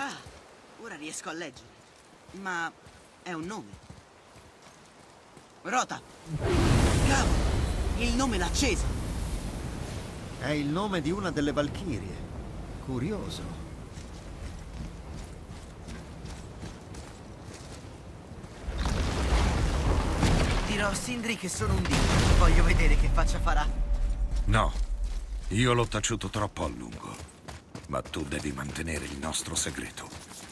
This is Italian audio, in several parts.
Ah, ora riesco a leggere. Ma è un nome. Rota. Cavolo, il nome l'ha acceso. È il nome di una delle Valchirie. Curioso. Dirò a Sindri che sono un dio. Voglio vedere che faccia farà. No, io l'ho taciuto troppo a lungo. Ma tu devi mantenere il nostro segreto.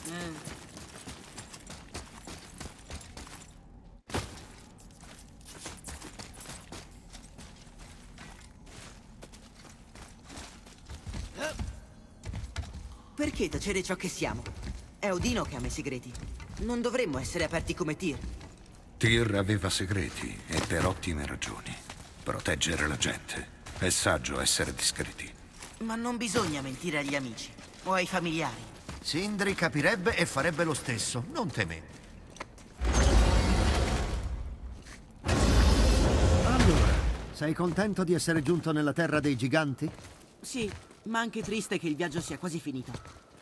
Perché tacere ciò che siamo? È Odino che ama i segreti. Non dovremmo essere aperti come Tyr. Tyr aveva segreti, e per ottime ragioni. Proteggere la gente. È saggio essere discreti. Ma non bisogna mentire agli amici o ai familiari. Sindri capirebbe e farebbe lo stesso, non temere. Allora, sei contento di essere giunto nella terra dei giganti? Sì, ma anche triste che il viaggio sia quasi finito.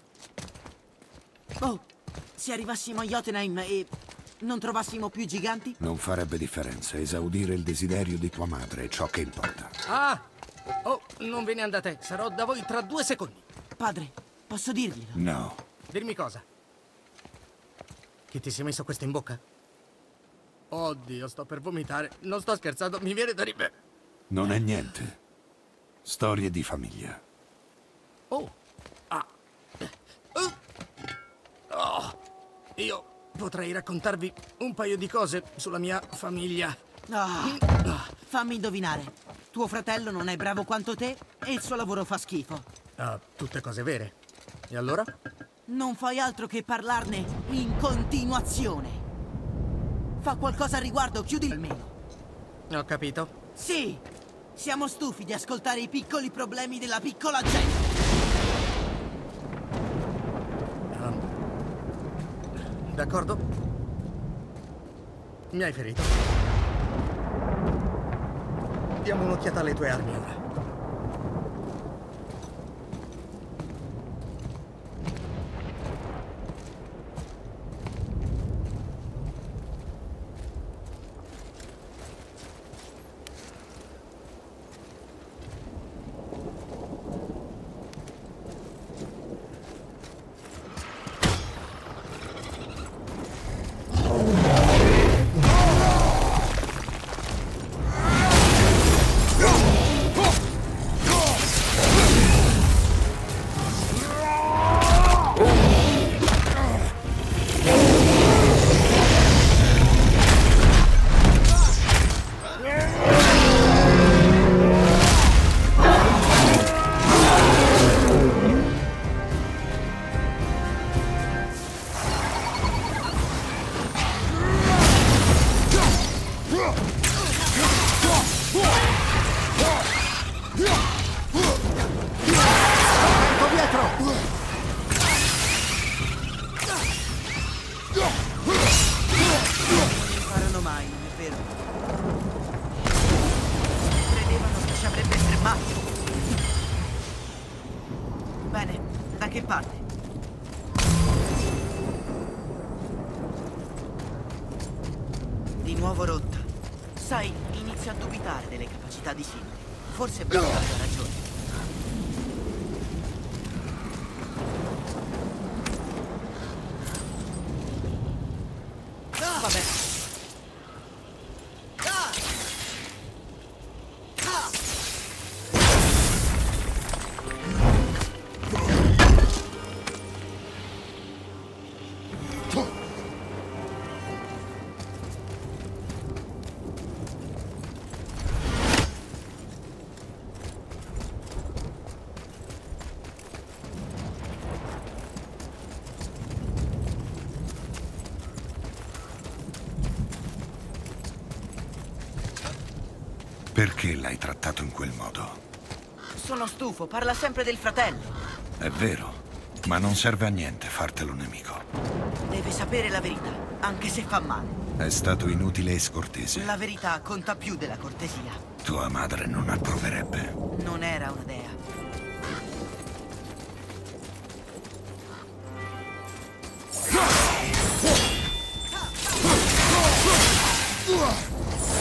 Oh, se arrivassimo a Jotunheim e non trovassimo più giganti? Non farebbe differenza. Esaudire il desiderio di tua madre è ciò che importa. Ah! Oh, non ve ne andate. Sarò da voi tra 2 secondi. Padre, posso dirglielo? No. Dirmi cosa? Che ti sei messo questo in bocca? Oddio, sto per vomitare. Non sto scherzando, mi viene da ridere. Non è niente. Storie di famiglia. Oh! Ah! Oh! Io potrei raccontarvi un paio di cose sulla mia famiglia. Fammi indovinare. Tuo fratello non è bravo quanto te e il suo lavoro fa schifo. Ah, tutte cose vere. E allora? Non fai altro che parlarne in continuazione. Fa qualcosa a riguardo, chiudi almeno. Ho capito. Sì! Siamo stufi di ascoltare i piccoli problemi della piccola gente. D'accordo? Mi hai ferito. Diamo un'occhiata alle tue armi ora. Imparano mai, non è vero? Credevano che ci avrebbe fermato. Bene, da che parte? Di nuovo rotta. Sai, inizio a dubitare delle capacità di Sindri. Forse Brock aveva ragione. Vabbè. Perché l'hai trattato in quel modo? Sono stufo, parla sempre del fratello. È vero, ma non serve a niente fartelo nemico. Deve sapere la verità, anche se fa male. È stato inutile e scortese. La verità conta più della cortesia. Tua madre non approverebbe. Non era una dea.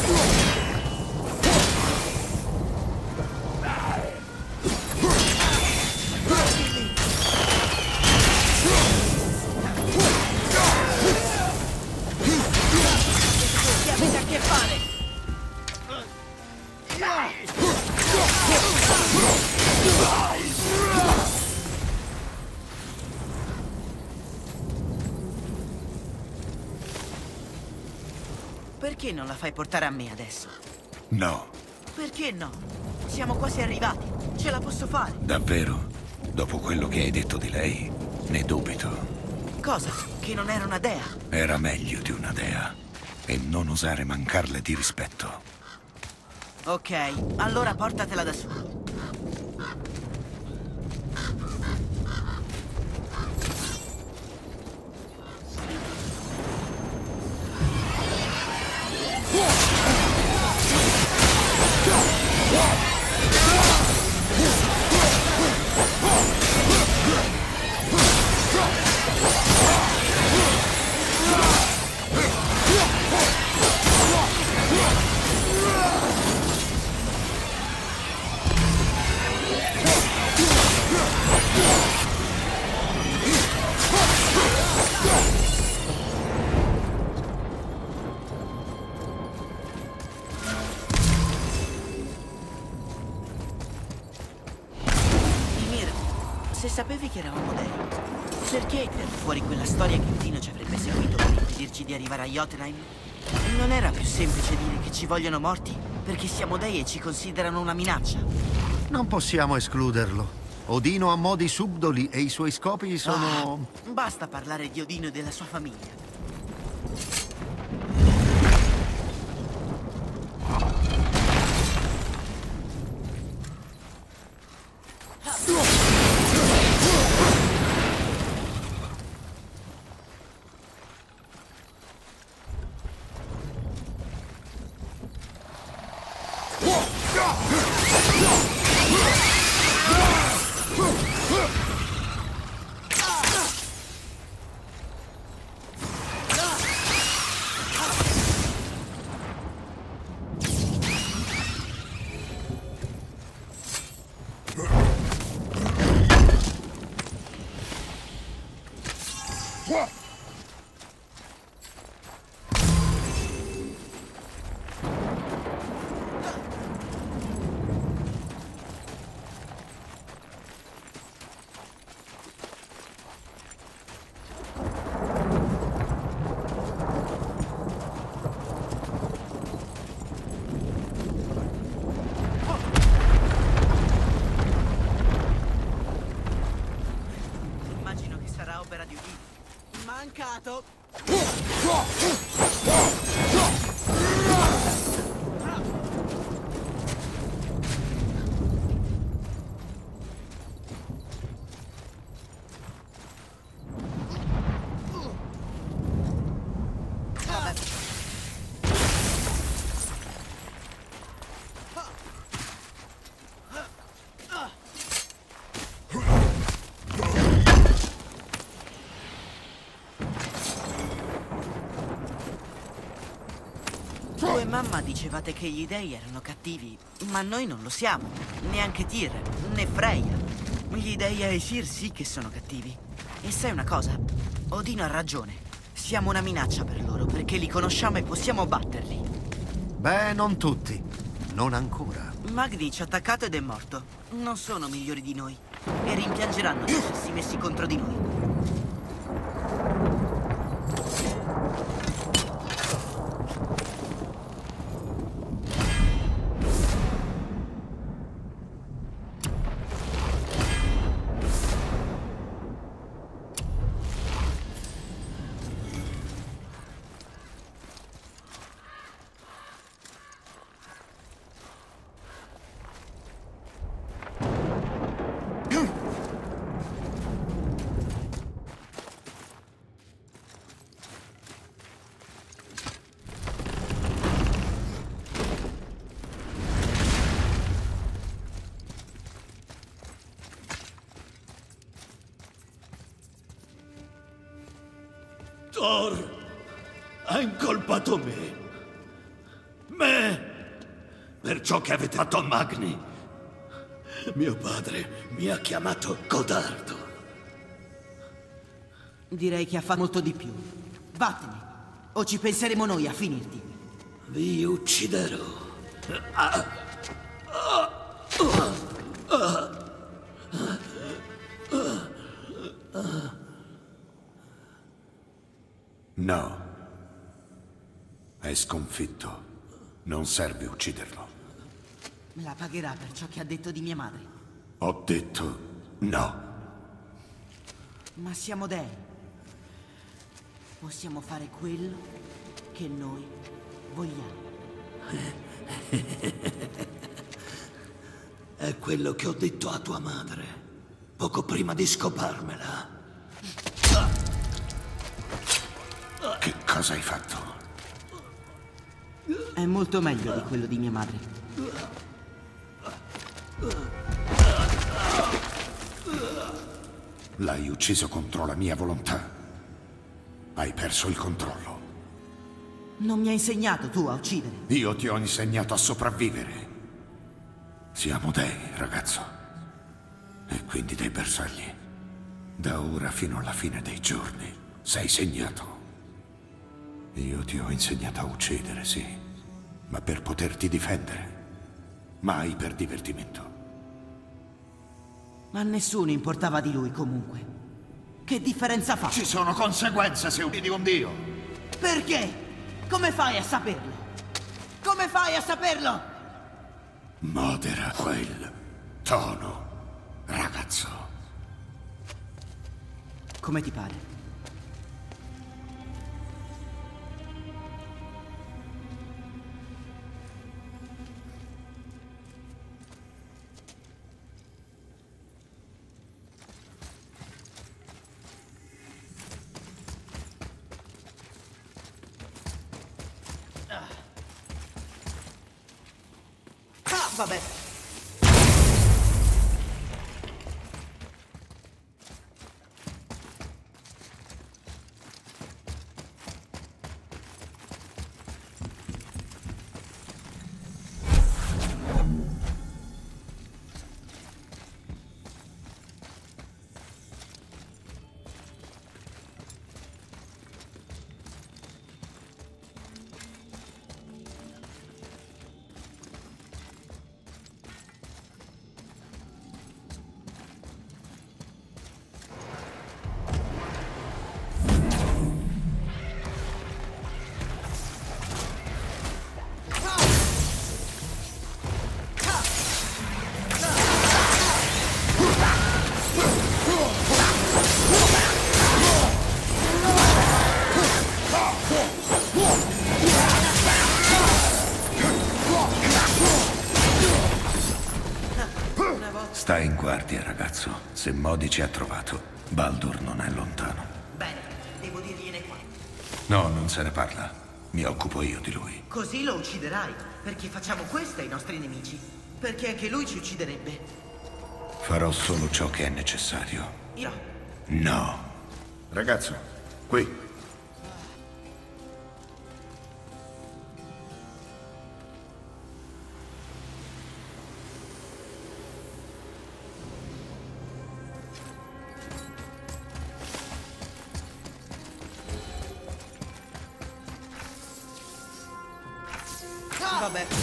Che avete a che fare? Perché non la fai portare a me adesso? No, Perché no? Siamo quasi arrivati. Ce la posso fare. davvero? Dopo quello che hai detto di lei, ne dubito. Cosa? Che non era una dea? Era meglio di una dea. E non osare mancarle di rispetto. Ok, allora portatela da solo. Ymir, se sapevi che eravamo dei, perché hai tirato fuori quella storia che Odino ci avrebbe seguito per impedirci di arrivare a Jotunheim? Non era più semplice dire che ci vogliono morti perché siamo dei e ci considerano una minaccia? Non possiamo escluderlo. Odino ha modi subdoli e i suoi scopi sono... Basta parlare di Odino e della sua famiglia. Immagino che sarà opera di Odino. Mancato! Vabbè. Tu e mamma dicevate che gli dei erano cattivi, ma noi non lo siamo. Neanche Tyr, né Freya. Gli dei Aesir sì che sono cattivi. E sai una cosa? Odino ha ragione. Siamo una minaccia per loro, perché li conosciamo e possiamo batterli. Beh, non tutti. Non ancora. Magni ci ha attaccato ed è morto. Non sono migliori di noi. E rimpiangeranno di essersi messi contro di noi. Thor ha incolpato me. Me! Per ciò che avete fatto a Magni. Mio padre mi ha chiamato codardo. Direi che ha fatto molto di più. Vattene, o ci penseremo noi a finirti. Vi ucciderò. No. È sconfitto. Non serve ucciderlo. La pagherà per ciò che ha detto di mia madre. Ho detto no. Ma siamo dei. Possiamo fare quello che noi vogliamo. È quello che ho detto a tua madre, poco prima di scoparmela. Che cosa hai fatto? È molto meglio di quello di mia madre. L'hai ucciso contro la mia volontà. Hai perso il controllo. Non mi hai insegnato tu a uccidere. Io ti ho insegnato a sopravvivere. Siamo dei, ragazzo. E quindi dei bersagli. Da ora fino alla fine dei giorni sei segnato. Io ti ho insegnato a uccidere, sì, ma per poterti difendere. Mai per divertimento. Ma a nessuno importava di lui comunque. Che differenza fa? Ci sono conseguenze se uccidi un dio. Perché? Come fai a saperlo? Come fai a saperlo? Modera quel tono, ragazzo. Come ti pare? Vabbè. Stai in guardia, ragazzo. Se Modi ci ha trovato, Baldur non è lontano. Bene, devo dirgliene qua. No, non se ne parla. Mi occupo io di lui. Così lo ucciderai, perché facciamo questo ai nostri nemici. Perché anche lui ci ucciderebbe. Farò solo ciò che è necessario. Io. No. Ragazzo, qui. Vabbè.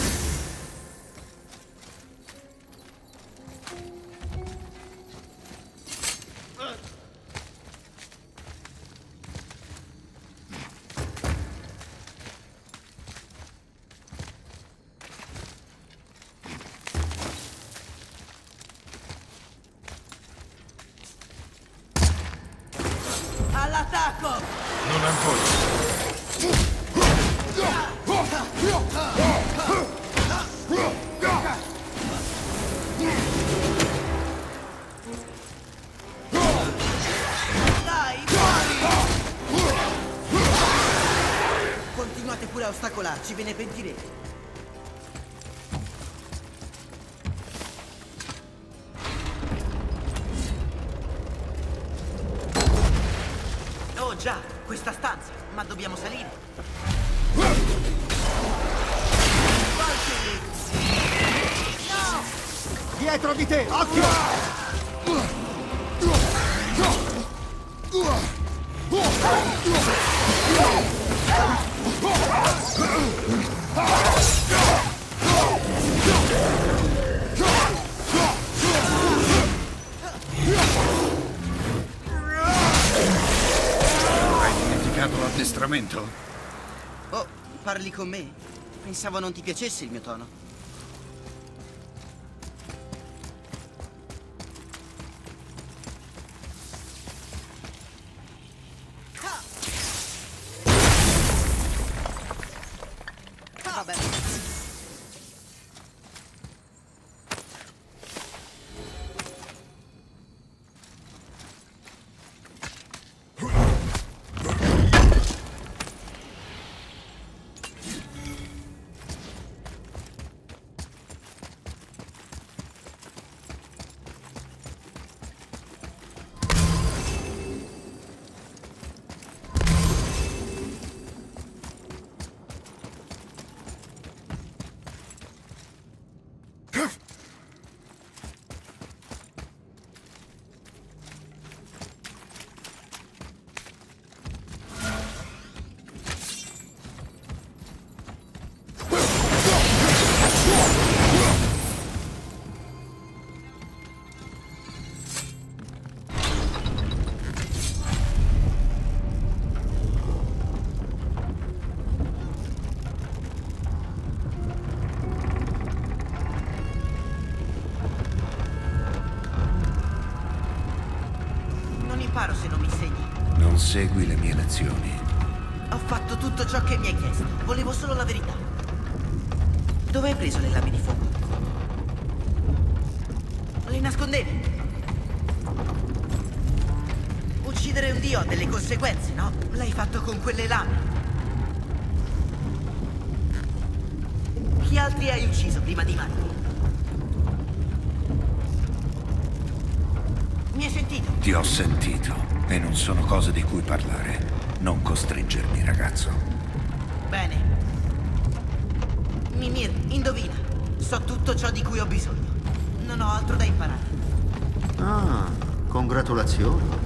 All'attacco! Non ancora. Dai, muori! Continuate pure a ostacolarci, ve ne pentirete. Oh già, questa stanza, ma dobbiamo salire. Dietro di te, occhio! Hai dimenticato l'addestramento? Oh, parli con me? Pensavo non ti piacesse il mio tono. Vabbè. Non imparo se non mi insegni. Non segui le mie lezioni. Ho fatto tutto ciò che mi hai chiesto. Volevo solo la verità. Dove hai preso le lame di fuoco? Le nascondevi? Uccidere un dio ha delle conseguenze, no? L'hai fatto con quelle lame. Chi altri hai ucciso prima di Magni? Mi hai sentito? Ti ho sentito e non sono cose di cui parlare. Non costringermi, ragazzo. Bene. Mimir, indovina. So tutto ciò di cui ho bisogno. Non ho altro da imparare. Ah, congratulazioni.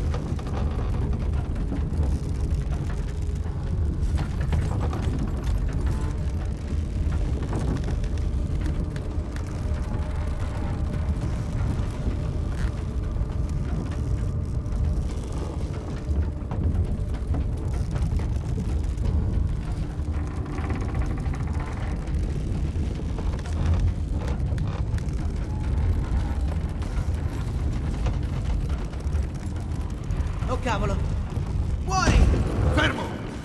Oh cavolo! Fuori! Fermo!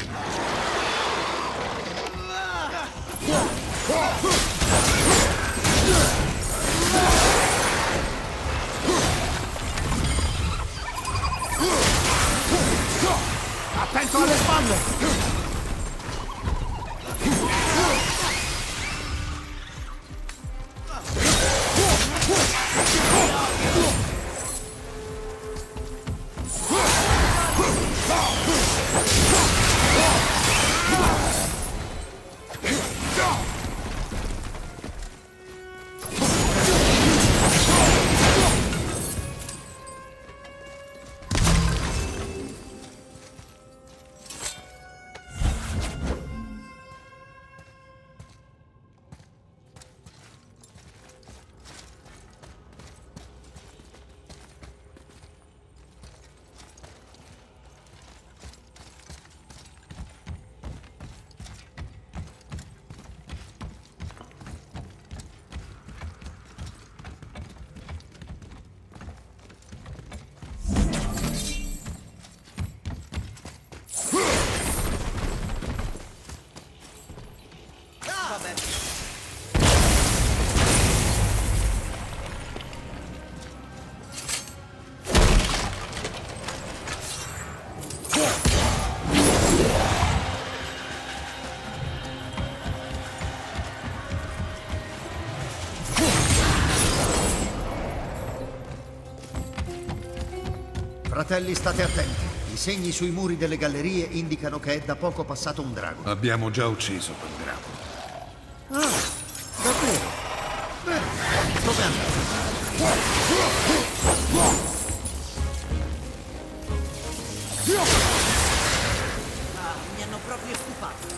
Attento alle spalle! Fratelli, state attenti. I segni sui muri delle gallerie indicano che è da poco passato un drago. Abbiamo già ucciso quel drago. Ah, davvero? Bene, dove andate? Ah, mi hanno proprio stufato.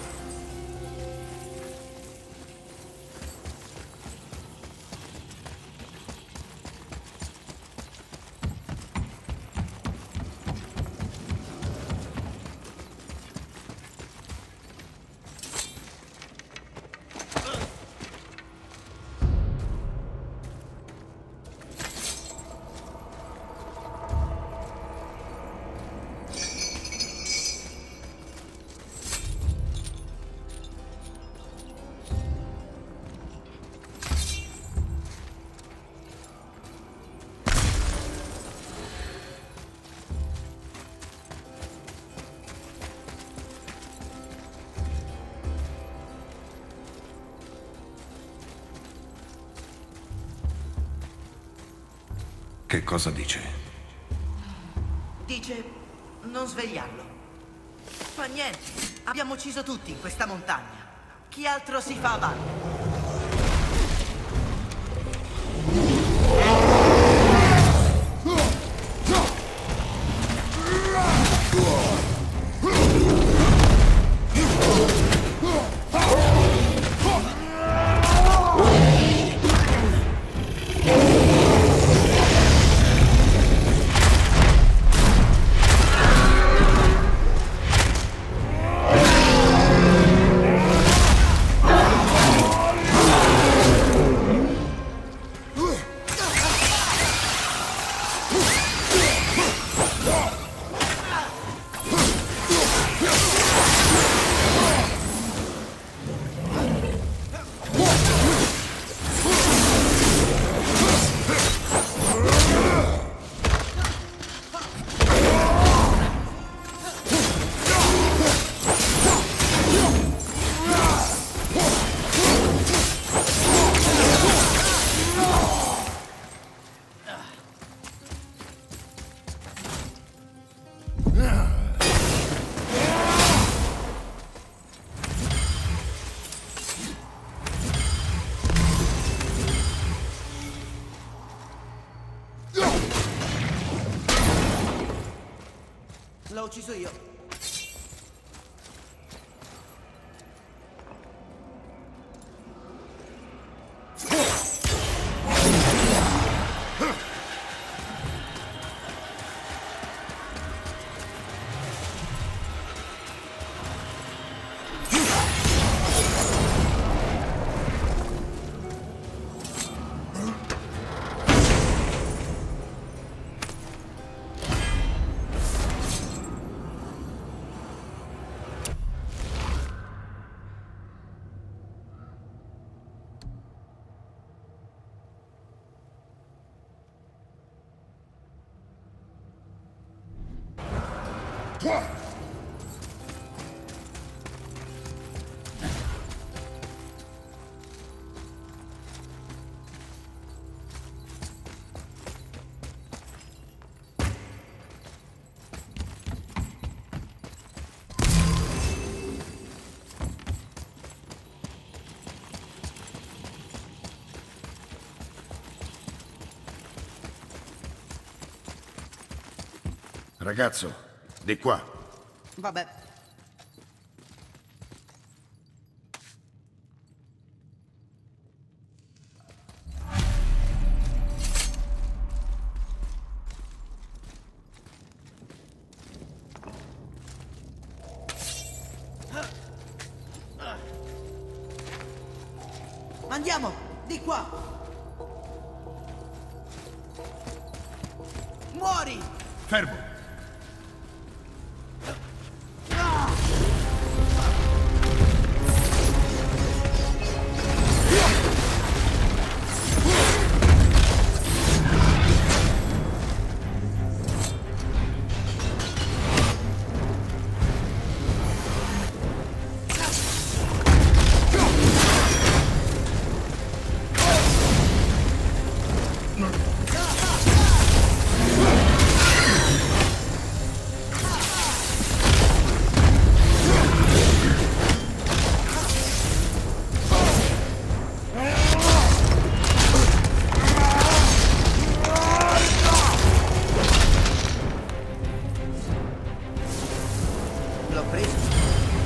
Che cosa dice? Dice non svegliarlo. Fa niente. Abbiamo ucciso tutti in questa montagna. Chi altro si fa avanti? L'ho ucciso io. Ragazzo, di qua. Vabbè. Andiamo, di qua. Muori! Fermo! L'ho preso.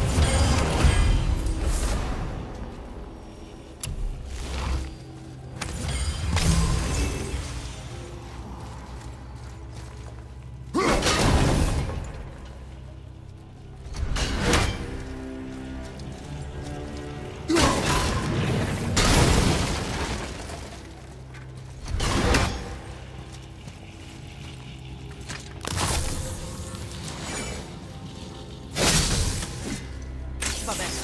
Va bene.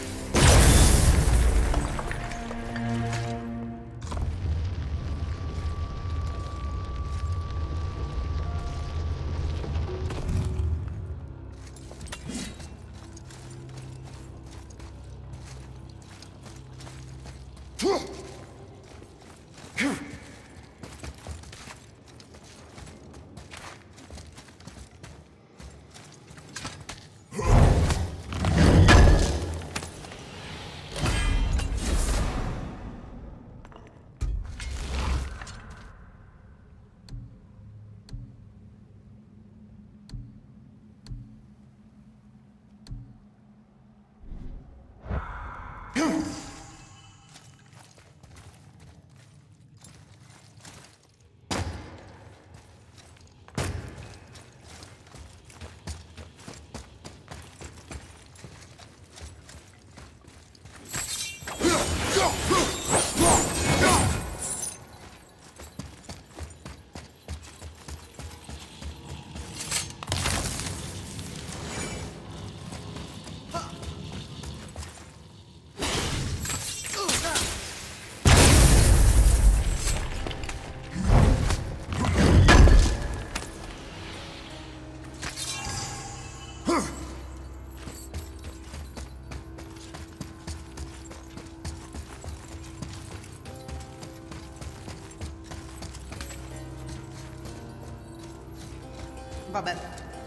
Vabbè.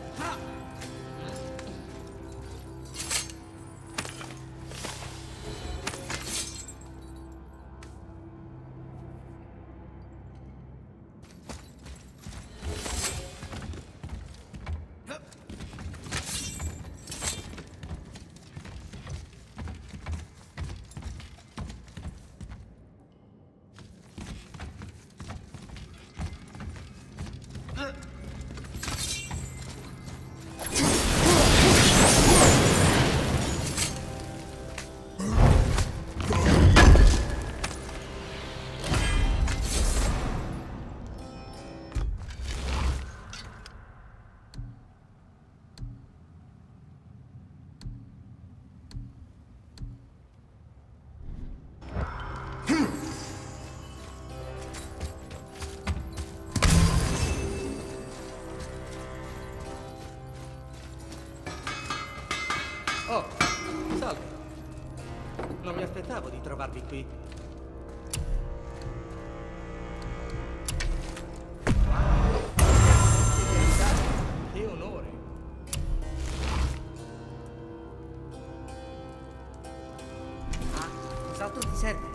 Oh, salve. Non mi aspettavo di trovarvi qui. Che onore. Ah, cos'altro ti serve?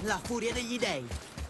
La furia degli dei.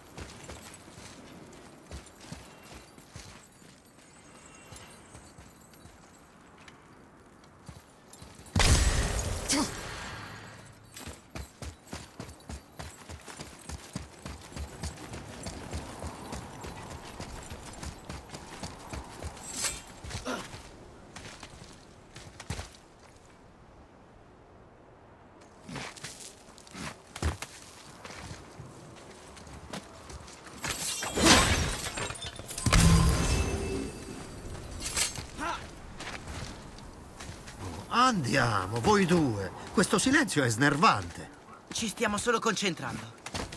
Andiamo, voi due. Questo silenzio è snervante. Ci stiamo solo concentrando.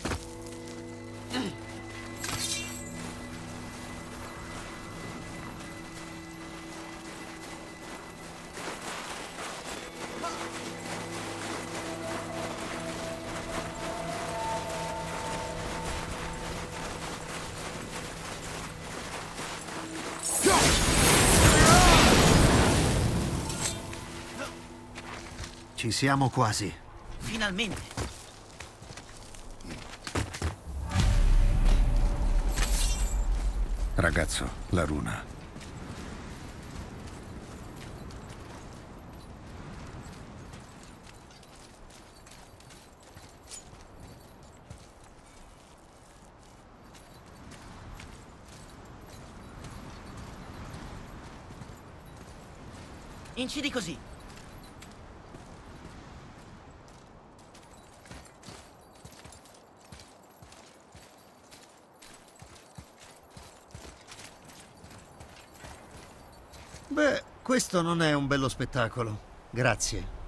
Ci siamo quasi. Finalmente. Ragazzo, la runa. Incidi così. Beh, questo non è un bello spettacolo. Grazie.